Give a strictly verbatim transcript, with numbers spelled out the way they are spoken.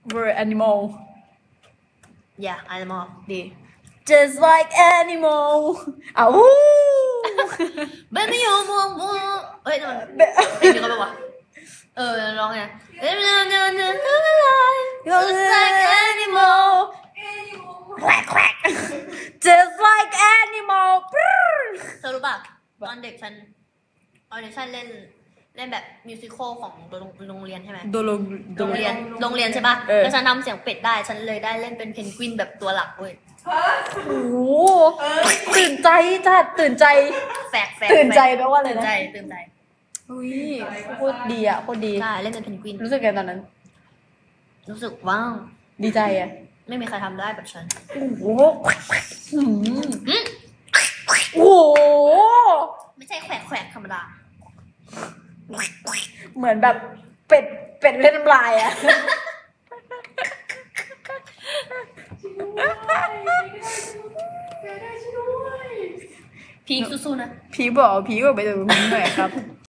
we're animal yeah animal ดี just like animal อ้าวเบนไม่ยอมมองมองเฮ้ยนั่นมันเพลงเดียวกันปะวะเออร้องไง just like animal quack quack just like animal เธอรู้ป่ะตอนเด็กฉันตอนเด็กฉันเล่นเล่นแบบมิวสิคอลของโรงเรียนใช่ไหมโดโลโรงเรียนโรงเรียนใช่ป่ะแล้วฉันทำเสียงเป็ดได้ฉันเลยได้เล่นเป็นเพนกวินแบบตัวหลักเว้ยโอ้โหตื่นใจจัดตื่นใจแฝกแฝกตื่นใจแปลว่าอะไรตื่นนะใจตื่นใจอุ้ยโคตรดีอ่ะโคตรดีใช่เล่นเป็นเพนกวินรู้สึกไงตอนนั้นรู้สึกว้าวดีใจอ่ะไม่มีใครทำได้แบบฉันโอ้โหอืมโอ้โหไม่ใช่แขวกแขวกธรรมดาเหมือนแบบเป็ดเป็ดเล่นน้ำลายอ่ะพีคสู้ๆนะพีบอกพีบอกไปดูมึงหน่อยครับ